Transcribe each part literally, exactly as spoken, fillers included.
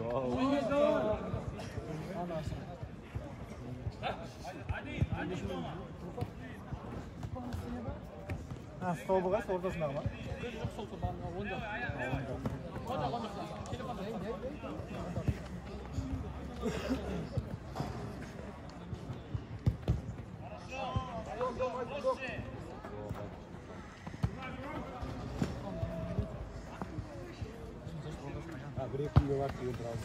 А, столбы қайсы ортасындағы ма? Жоқ, сол сол бағанға онда. Онда, онда. Телефонда. А, бір-екі үйге барып келген тұрады.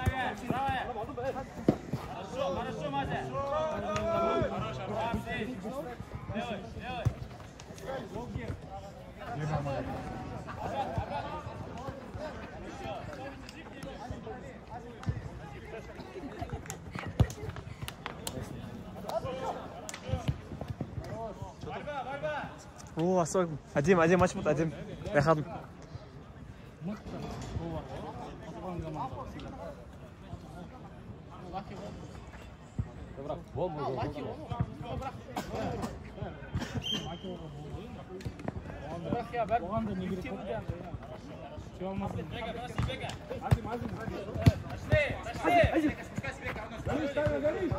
Хорошо, хорошо, Мазя. Хорош, хорош. Делай, делай. О, особенно. Әдем, әдем матч болды, әдем. Байқадым. Бірақ бол бұл. Бірақ я бәрі оған да не керек болды. Все алмасын. Бега, проси, бега. Азим, азим. Пошли, пошли. Спускайся, бега, Арнольд. Горишь, ставь, горишь.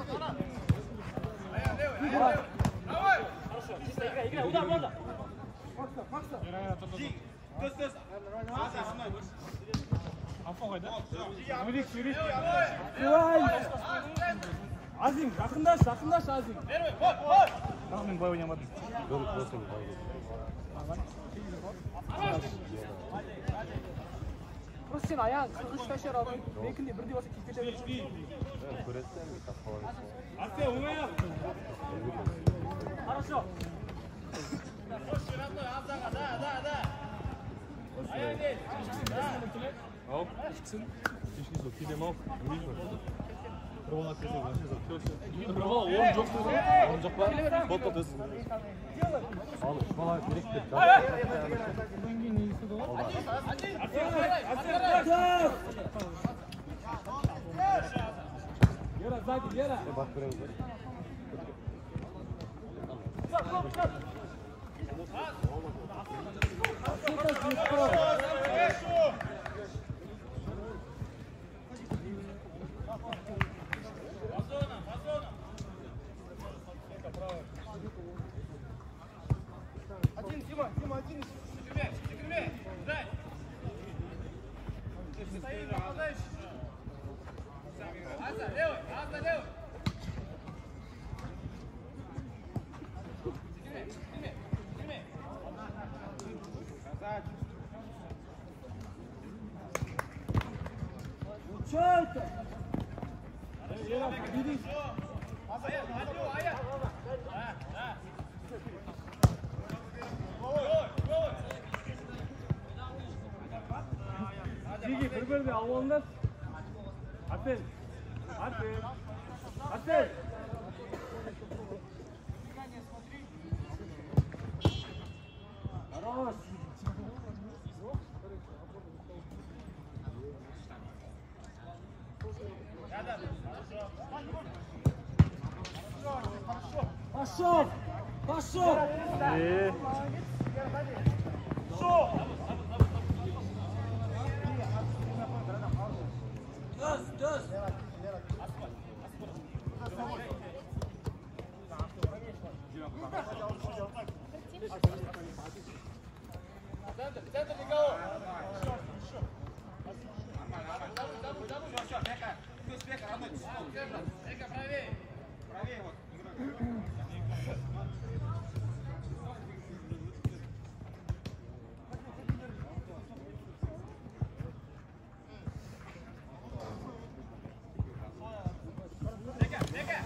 Левый, левый. Давай. Хорошо, чисто играй, играй, удар, удар. Макса, Макса. Тус, тус. Маза, со мной будешь. Афоға, да? Сүйрек, сүйрек. Азим, жақындаш, жақындаш, Азим. Первый, вот, вот. Бірақ мен бай ойнамадым. Бөлік болсын, бай. Просто сен аяғын үш ташар алдың. Бекінде бірде болса киіп кете бересің. Көресің, тапқалар. Арсен, оңай. Хорошо. Слушай, родной, Азага, да, да, да. Аяғын. Ау, ішкісін. Ішкісін, келем ау. Білмейді ме? Бір оңа келсе, вообще жоқ. Бір оңа, он жоқ деді. Он жоқ па? Болта дөсін. Ал, бала керек деп. Вера, сзади, Вера. Бақ көреміз. Один, Дима, Дима, один. Секундомер, секундомер. Дай. Стоит, нападающий. Аза, левый, Аза, левый. Секундомер, секундомер, секундомер. Ну что это? Вера, бери. Аяқ, Адю, аяқ. Да, да. Сиги, бір-бірді алуыңдар. Арсен, Арсен, Арсен. Хорош. Пошел, пошел. Дос, дос. Центр, центр никого. Забудь, забудь, забудь. Все, все, бека. Плюс бека, Арнольд. Бека, правее. Правее вот. Бека, бека.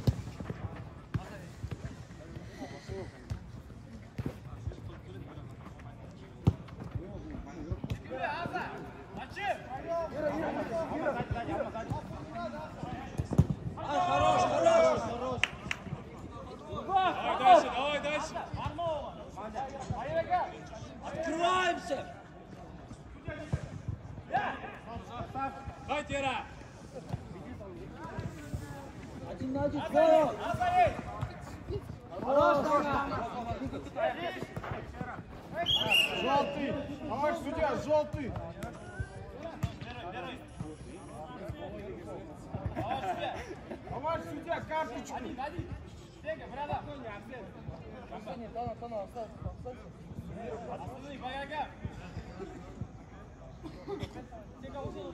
Аза, зачем? Хорош, хорош, хорош. Давай дальше, давай дальше. Открываемся. Давай, Тера. Один на один, твой. Хорош, Желтый! Товарищ судья, желтый! карточку. Бега, брата. Арсений, тона, тона, остался, остался. Останови, Багага. Тихо, ушел.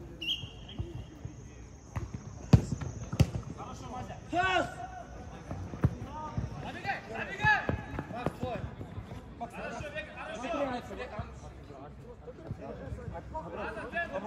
Хорошо, Мася. Сейчас! Забегай, забегай! Макс, Хорошо, бега, хорошо. Брата, центр.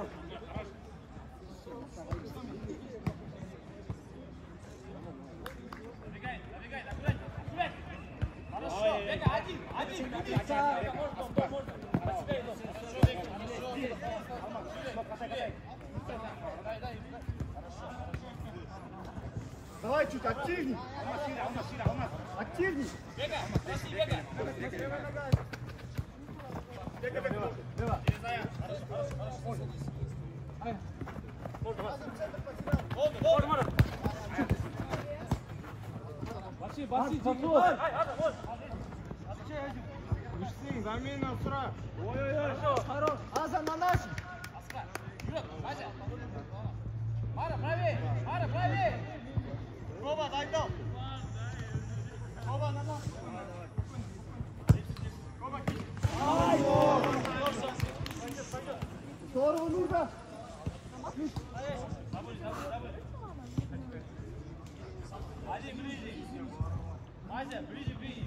Забегай, забегай, аккуратнее, аккуратнее. Хорошо, бега, один, один, один. Бега, можно, можно, можно. От себя иду. Хорошо, бега, хорошо. Дай, дай, хорошо. давай чуть активней. Активней. Бега, пошли, бега. Бега, бега. Перезаем. Хорошо, хорошо, хорошо. Oldu, oldu. Баши, баши, Пошел. Güçsün, замена sıra. Хорошо, хорош. Аза на наш. Аскар, вперед, Вася. Мара, правее, Мара, правее. Роба, дай дал. Роба, на нас. Здорово, нужно. Один ближе. Вася, ближе, ближе.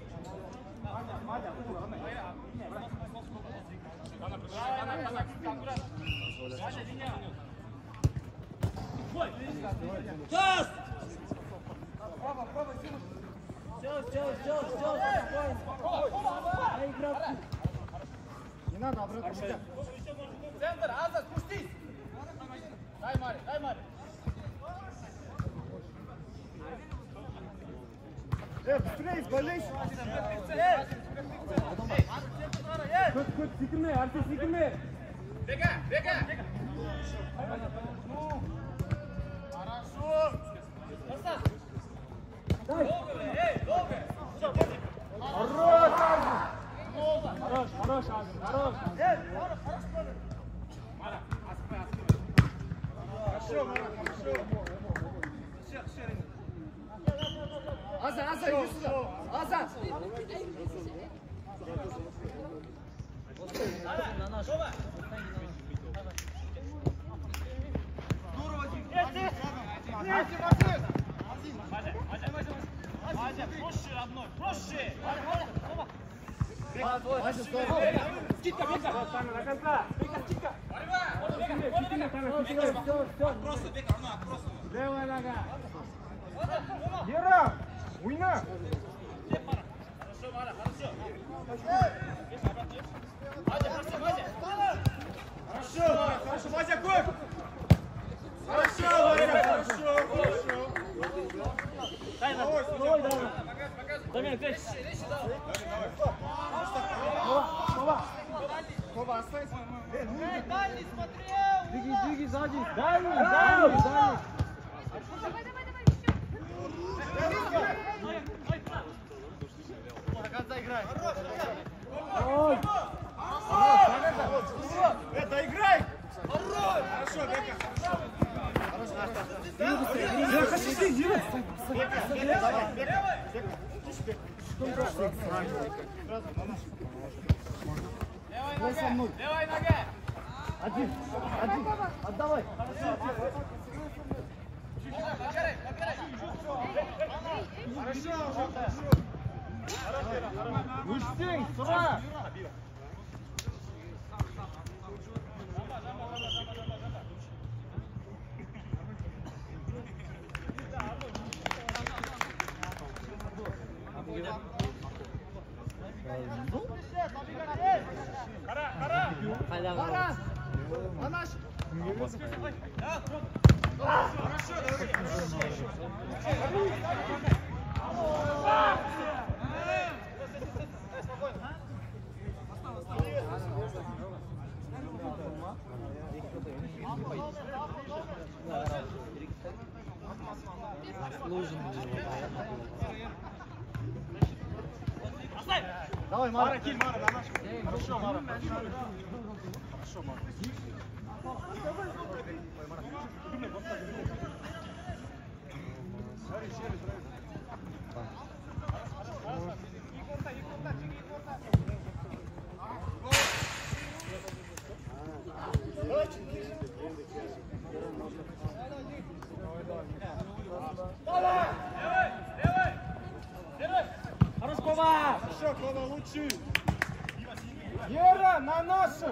Вася, линия. Час. Все, все, все, все, спокойно. Не надо, обратно. Центр, Аза, спустись. Дай Маре, дай Маре. Э, быстрее, избавляйся. Көт, көт, секірме, Артем, секірме. Бега, бега. Хорошо. Достав. Дай. Долго, эй, долго. Хорош, Артем. Хорош, хорош, хорош. Э, Мара, хорошо. Мара, аспай, аспай. Хорошо, Мара, хорошо. Аза, Аза, иди сюда. Аза. На наш. Здорово. Третий, Максим. Мазя, Мазя, Мазя. Мазя, проще, родной, проще. Мазя, здорово. Скидка, бега. До конца. Бега, скидка. Борьба. Все, все, все. Просто бега, равно, просто. Левая нога. Гера, уйна. Хорошо, Мара, хорошо. Мазя, проси, Мазя. Хорошо, Мара, хорошо. Мазя, гол. Хорошо, Мара, хорошо, хорошо. Дай на. Ой, дай на. Дай на, здесь. Коба, останься. Э, ну, Дальний смотрел. двигай, двигай, сзади. Дальний, дальний, дальний. Давай, давай, давай, еще. До конца играй. Э, доиграй. Хорошо, Бека. Бека, давай, Бека. Левая нога. Левая нога. Один, один. Отдавай. Набирай, набирай. Хорошо, Густин, сюда. Кара, кара. Пора. На наш. Хорошо, давай, Мара, киль, Мара, на наш. Хорошо, Мара. Хорошо, Мара. Вперед, Коба, лучше! Вера на нашем!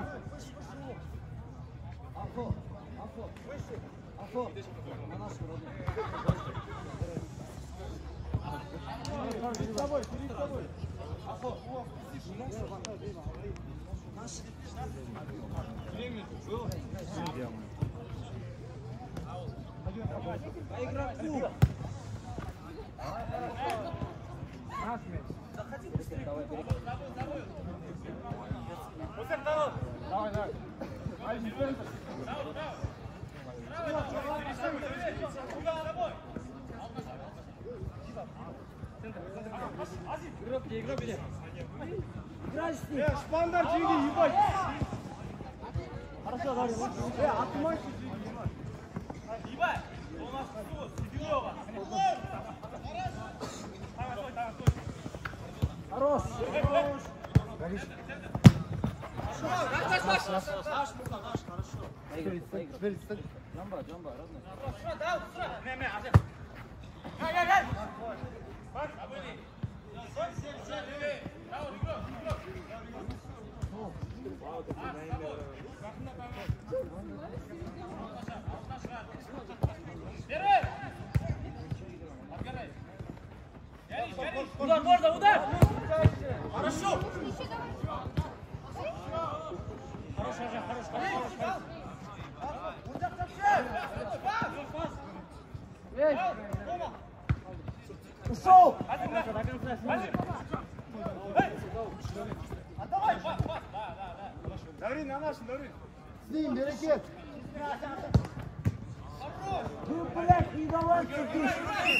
Перед тобой, перед тобой! По игроку! Наш мяч. Давай, давай. Один центр. Игрок где, игрок где? Играй с ним. Шпандар, Джиги, ебать. Хорошо, давай. Э, отмой. Ебать. У нас тут, Сибирова. Хорош. Хорош. Горишь. Наш, наш, наш, наш, наш, хорошо. Джамба, джамба, родной. Да, да. Не, не, азер. Гай, гай, гай. Бak, abone. Sen, sen, sen, evet. Bravo, bravo, bravo. Удар, можно, удар! Хорошо! Хорошо, хорошо, хорошо. Ушел! Отдавай! Даври на наш, даври! С ним, берекет! Вы, блядь, не давайте здесь!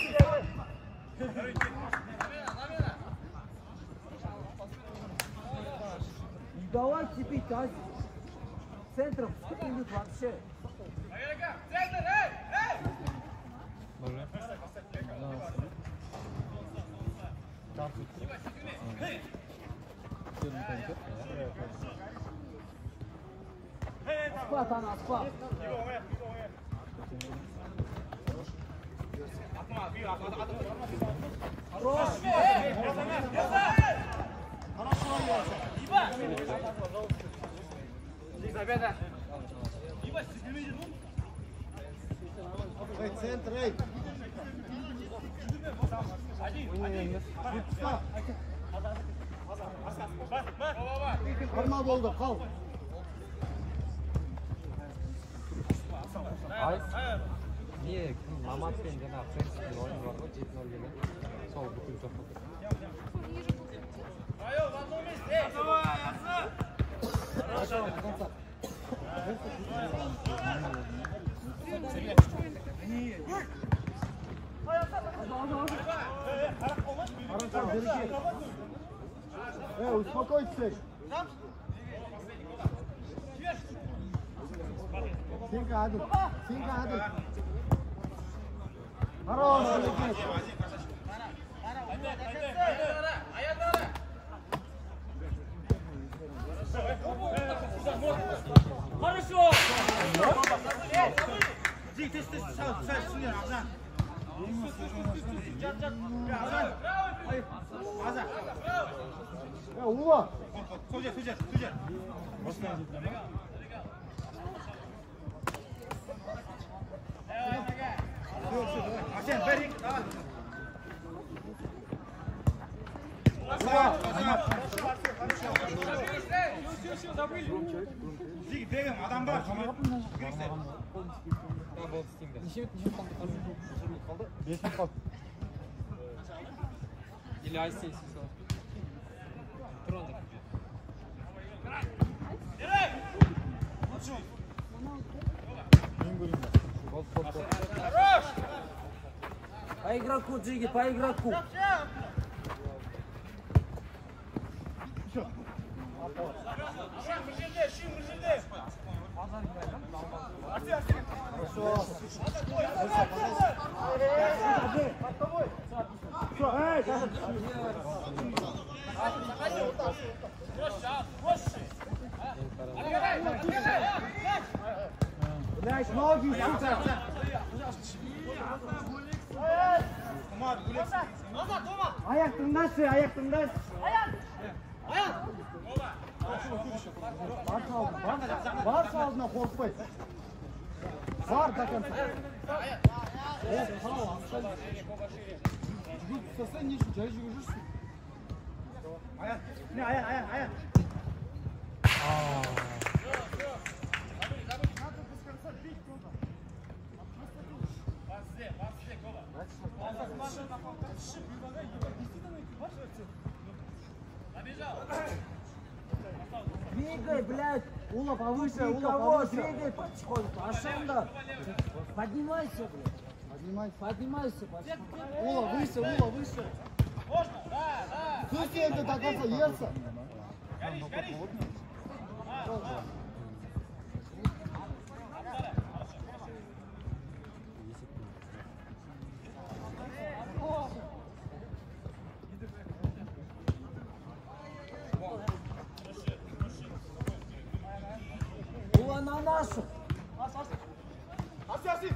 Не давайте бить, а? Центром сколько-нибудь вообще. Центр, эй! Эй! Аспат, она, аспат. Хорош! Эй, центр, эй! Форма болды, қал. Не, Маматпен жана Фрэнсиктин ойыны бар ғой, жети нөл келген. Сол бүкіл жоқ болды. Айо, в одном месте! Давай, Яса! Хорошо! Эй, успокойтесь! Синка, один! Синка, один! Хорош! Хорошо! Иди, ты, ты, сал, сал, сюда, Азан! Азан! Эй, Ума! Судя, судя, судя! Асен, бери, давай! Зиг, бегем, адам бар. беш минут қалды. Или айсен сіз ал. Тұр онда. По игроку, Джиги, по игроку. Блядь, ноги, сука! Аяқ тыңдашы, аяқ тыңдашы! Barcha aldına korkpay. Var до конца. Жүгіріп тастаса не үшін жай жүгіріп жүрсің? Аян, не аян, аян, аян. Двигай, блядь! Ула, повыше, Ула, повыше! Двигай потихоньку, Ашанда! Поднимайся, блядь! Поднимайся. Поднимайся, потихоньку! Ула, выше, Ула, выше! Можно, да, да. Кто тебе до конца ерся? Горишь, горишь. Ула на нашу! Асяси!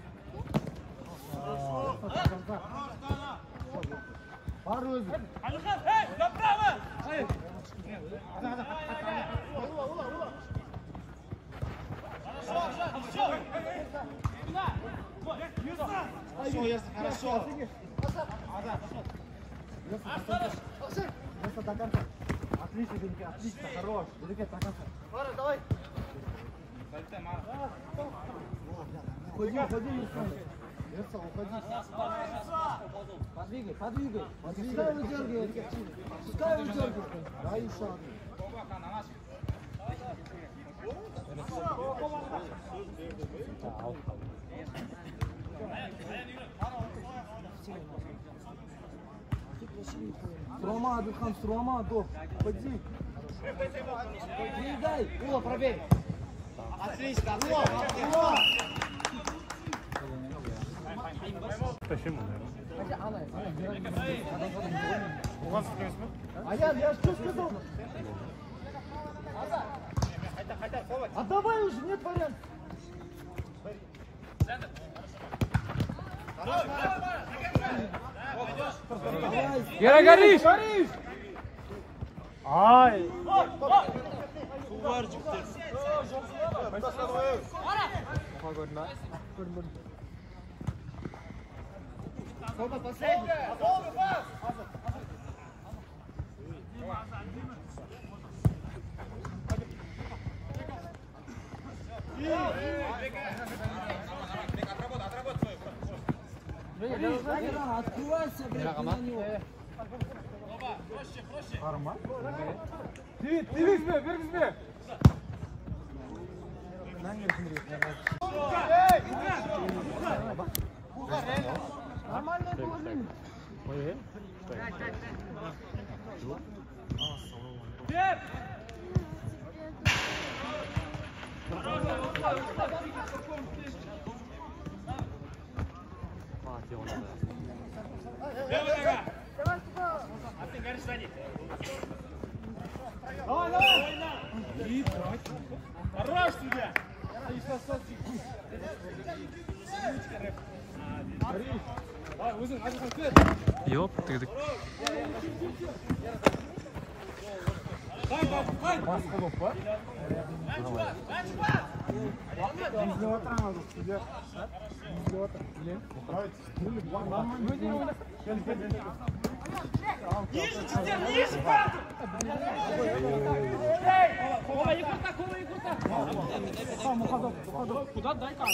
Бар өзі. Алихан, эй, направо! Ула, Ула, Ула! Хорошо, хорошо. Туда. Все, ерся, хорошо. Ерся до конца. Отлично, Денька, отлично, хорош. Денька, до конца. Мара, давай. Уходи, уходи, Ерся, уходи. Подвигай, подвигай! Пускай выдергивает! Пускай выдергивает! Да, еще одну. Строма, Адылхан, Строма, доп. Ходи. Двигай! Ула, пробей! Отлично, Ула, Ула. Тащим, наверное. У вас есть? Аян, я что сказал? А давай уже, нет вариантов. Гера, горишь! Горишь! Ай! Соба, последний. Открывайся, блядь, на него! Ты, ты візьми, бер візьми. Нормально было. Ой, Левая нога. А ты горишь сзади. Давай, давай. Хорош тебя. Ёп, ты так. Ниже, Чистер, ниже, папа! Кола, Якута, кола, Якута! Куда дай-ка?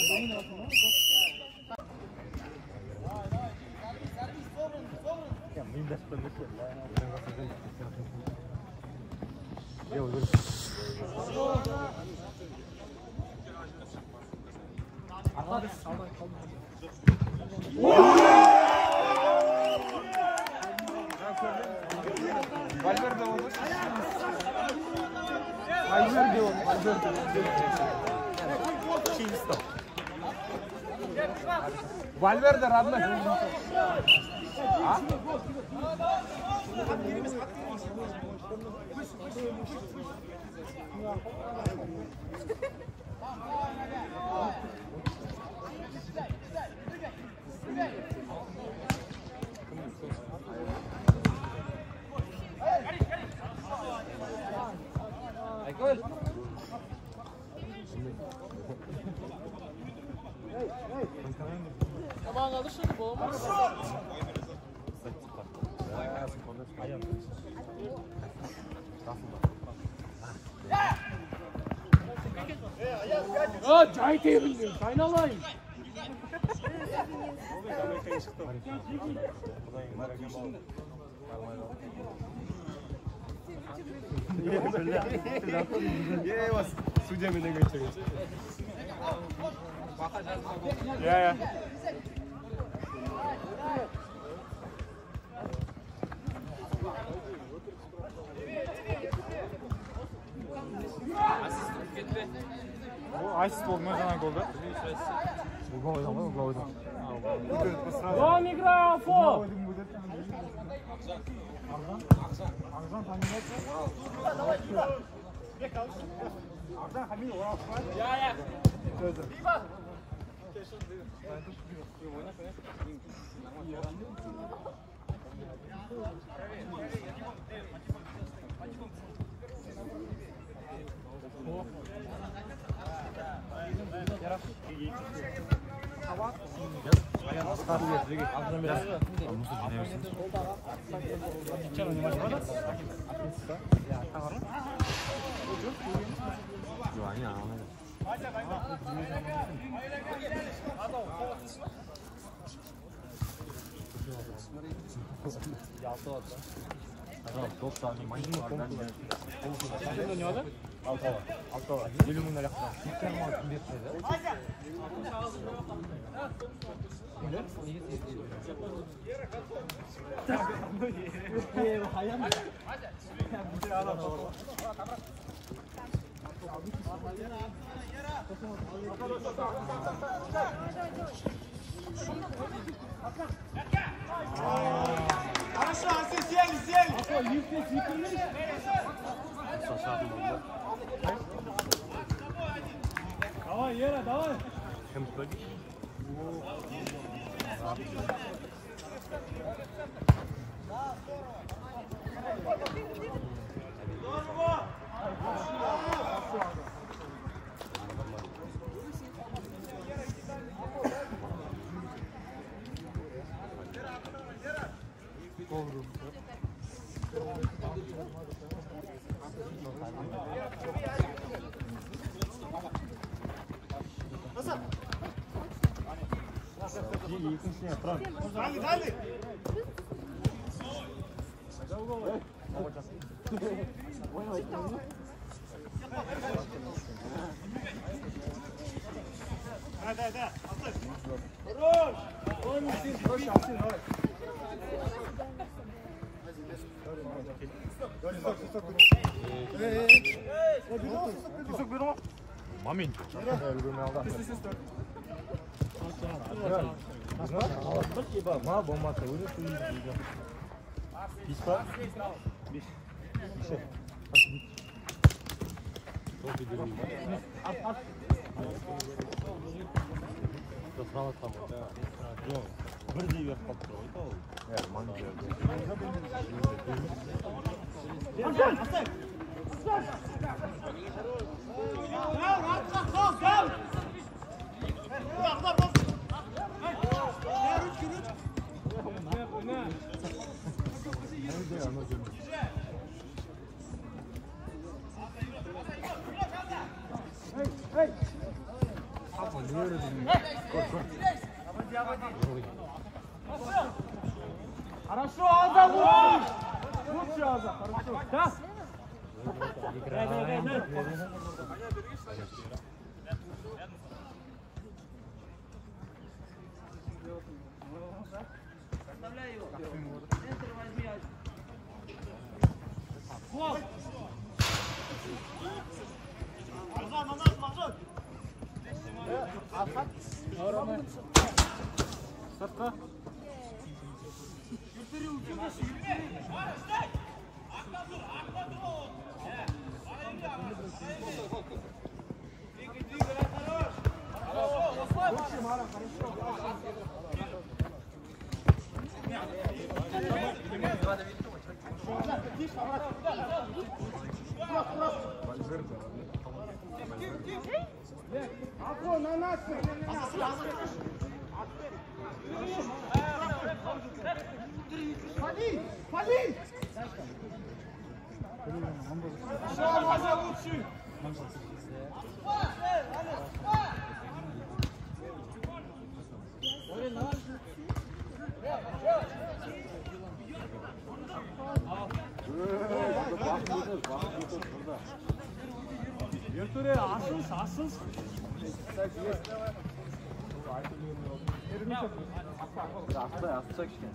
Вальверде olmuş. Вальверде olmuş. Вальверде. Чисто. Вальверде родной. А? Tamam kaldı şimdi bu olmaz. Aa, cahit eğildi. Kaynalayın. Ye bas. Su cebine götürüyor. Ya ya. Bu asist olmaz ana golda. Bu gol ama bu gol. Он играет фол. Ya ya. Хорошо, все сели, сели. Давай, Ера, давай. Дали, дали. Да, да, да. Хорош. Ой, Максим, хорош, Максим, давай. Песок беру. Момент. Ма болмады, өзі сөйлейді. Бес па? Бес. Бес. Сол бедерей ма? Сұралы тамыр. Жоқ, бірдей беріп қалып тұр ғой, ол. Иә, маңы берді. Асан, Асан. Гал, артқа қол, гал. Ағдар, бас. Ручки, ручки. Эй, эй. Хорошо, Аза, лучше! Лучше, Аза, хорошо. Да? Дай, дай, дай, дай. Оставляй его. Центр возьми. Гол! Мазан, Мазан, Мазан! Арқат. Сыртқа. Юртыру, кемесі, юртыру. Лучше, Мара, хорошо. Афро, на нас! Пали! Пали! Шо, Маза лучше! Yerture asıl asıl. Atla atacak işte.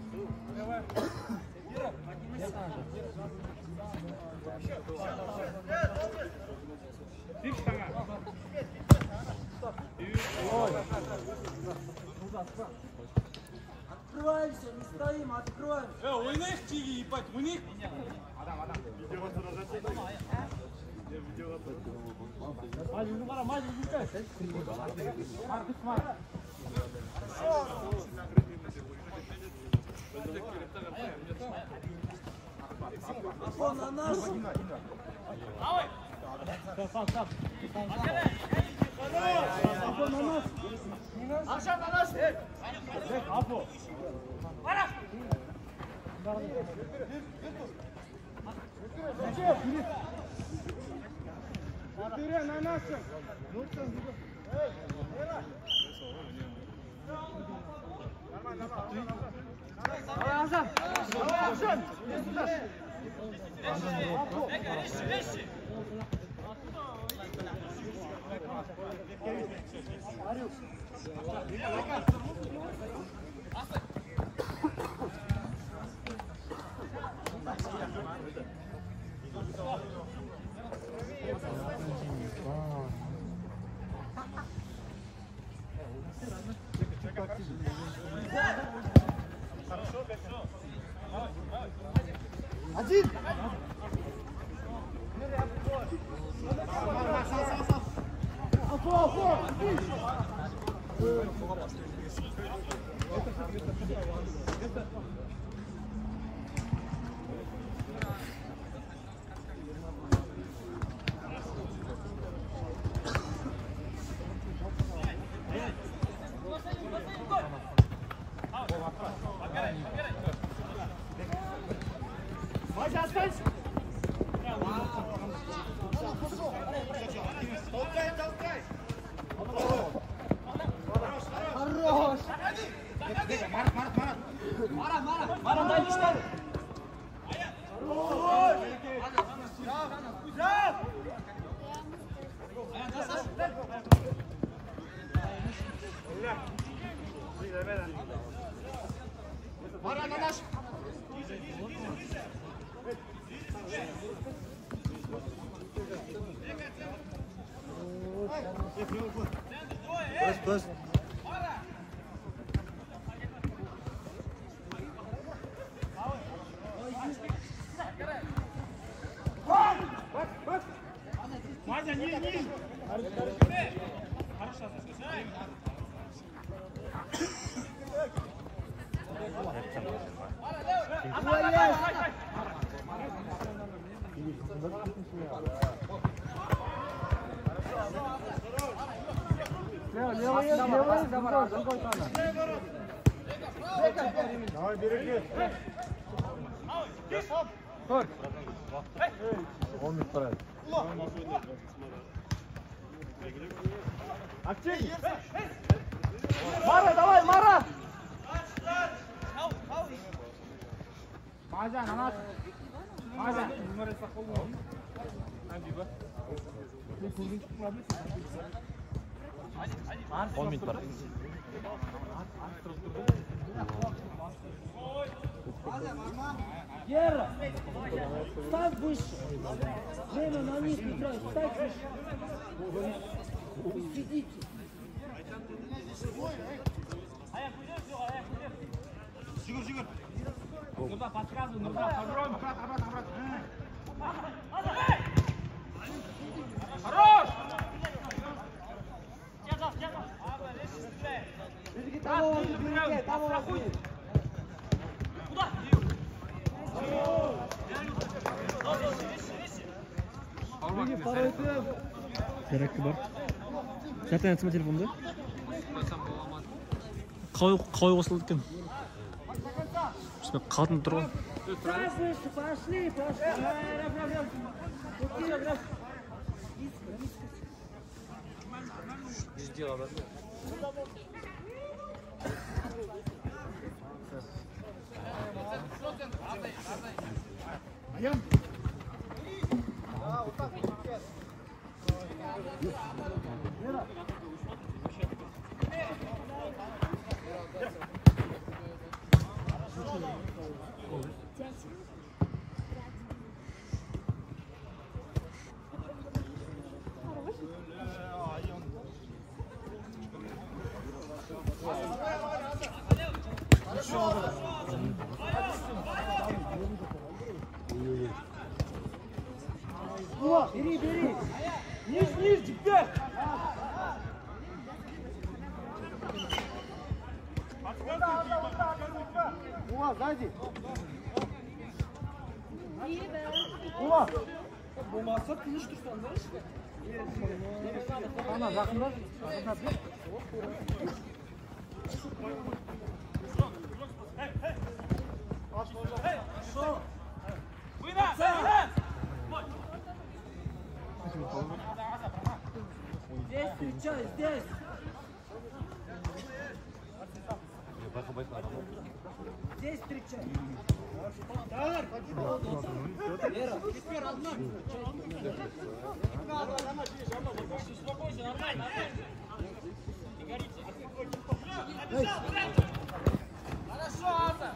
Открываемся, не стоим, откроем. Э, ойнайық тегі, ебать, ойнайық. Мазин қара, мазин жүрді. Маркус мар. Афон на нас. Давай. Стоп, стоп. Афон на нас. Акшам на нас. Афон. Пара. Yerture на нас. Давай, Азам. Давай, Азам. Бека, реши, реши. Один. Афо, афо. Вася, останься! Толкай, толкай! Хорош! Марат, Марат, Марат! Марат, Марат! Марат, дай лишь! Марат, на наш! Бas, bas. Мазя, не, не. Хорошо. Лево, лево, лево, давай, береги. Торг. Он не справится. Активней. Мара, давай, Мара. Мазя, на нас. Мазя. он минут бар. Гера, ставь выше. Время на них не трать, ставь выше. Сидите. Жигур, жигур. Нурда, подсказывай, Нурда, попробуй. Обратно, обратно, обратно. Хорош! Того, береги, того, береги. Куда? Керекті бар. Жатайын сыма телефонды? Қалай қалай қосылды екен? Біз қатын тұр ғой. Пошли, пошли. Везде надо. Ayam. О, бери, бери. Низ, низ, теперь. О, сзади. О. Болмаса тыныш тұрсаң да іште. Ана жақында. Здесь встречай, здесь. Здесь встречай. Давай, Лера, теперь одна. Успокойся, нормально, не горите. Хорошо, Аса.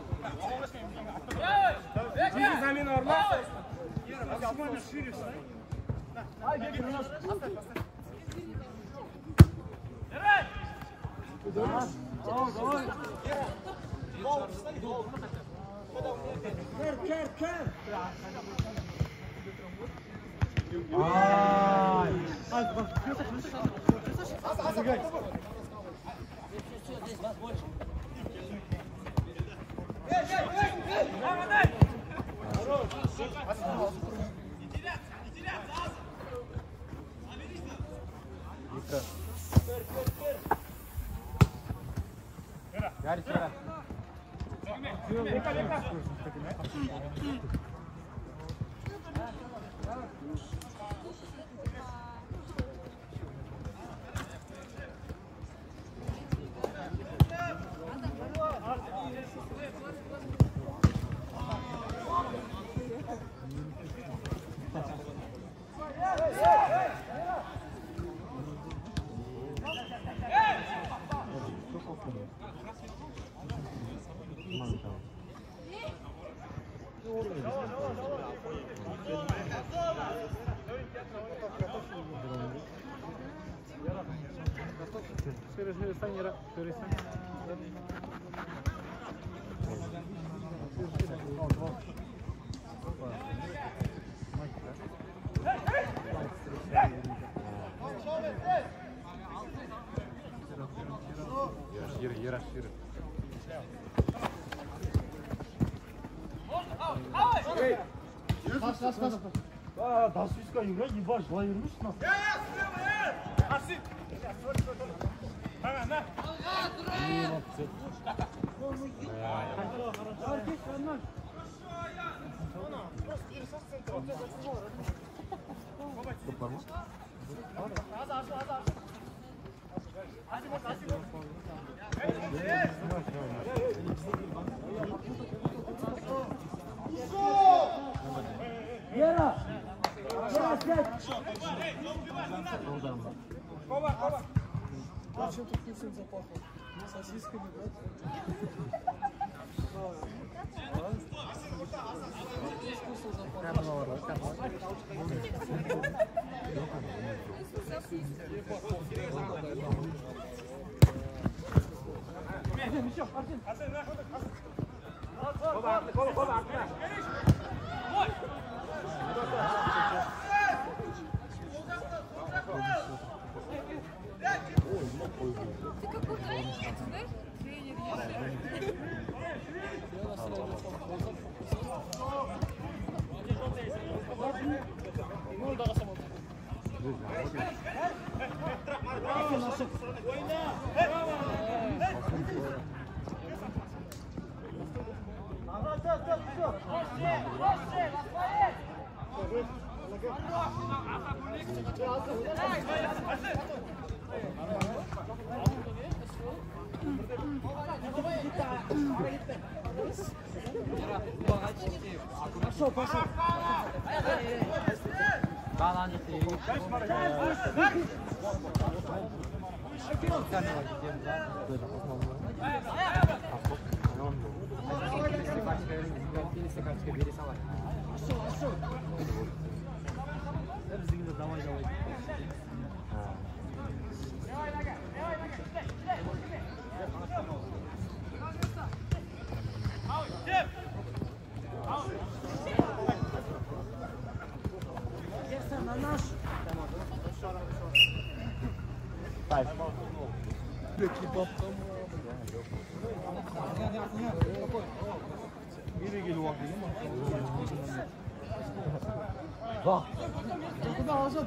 Иди за мной, нормально. Максимально шире. Ай, беги, на нас. Оставь, оставь. Давай! Давай, давай. Кер, кер, кер. Ай. Забегай. Здесь вас больше. Эй, эй, эй, эй! Хорош. Не теряться, не теряться, Аса. Вика. Кер, кер, кер. Гарри, сюда. Вика, Вика. Şöyle şöyle sen yere, şöyle sen. Yürü, yürü, yürü. Kas, kas, kas. А, до свистка играть, ебать, жила вернусь нас. Я, я, слева, э! Аси! Ага, на! Вера! Вера, сядь! Коба, коба! А что тут вкусом запахло? Сосисками, да? Вкусно запахло. Артем, еще, Артем! Коба, коба, коба! Ты как украинец, да? Тренер, Oyna! Пошел, пошел. Давай, давай. На наш. Куда ложат?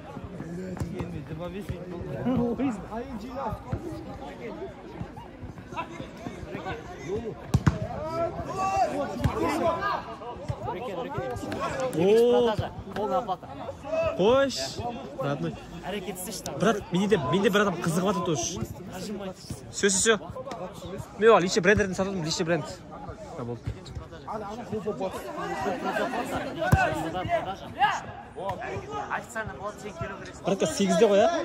Полная оплата. Қойш, родной. Әрекетсіз Брат, менде де, менде бір адам қызығып жатыр тоже. Все, все, все. Мен оған личный брендерден сатадым, личный бренд. Ha, болды. Братка, сегізде ғой, а?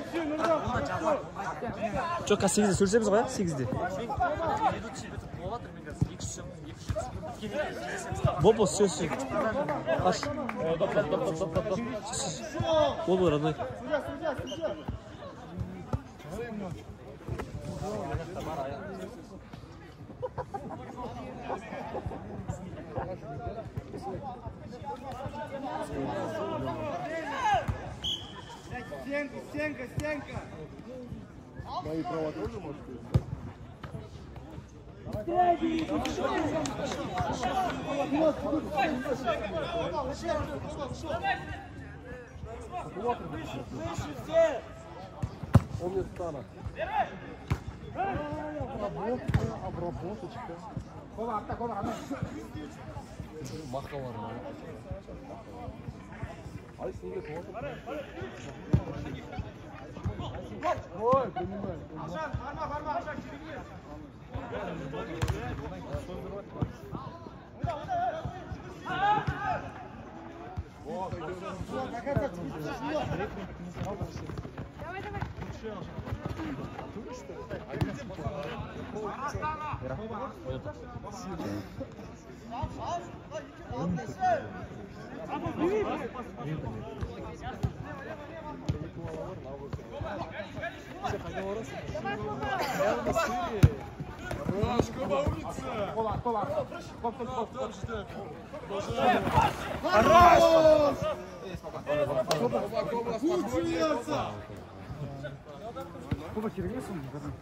Жоқ, қазір сегізде сөйлесеміз ғой, а? сегізде. Бол-бол, все, все. Аш. Бол-бол, родной. Стенка, стенка, стенка. Мои права тоже можете? Он не станет. Обработка, обработочка. Маховар. Ай, снимет вот. Ой, понимаю. Аршан, барма, барма, Аршан, через. Давай, давай. Куба червесом.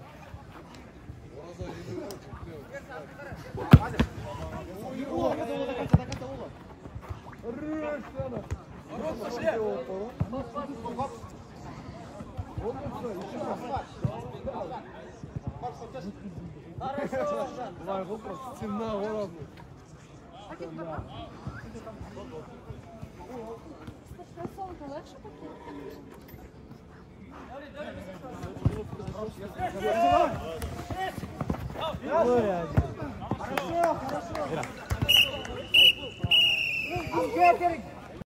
Цена ворона. Солнце легше поки? Хорошо, хорошо.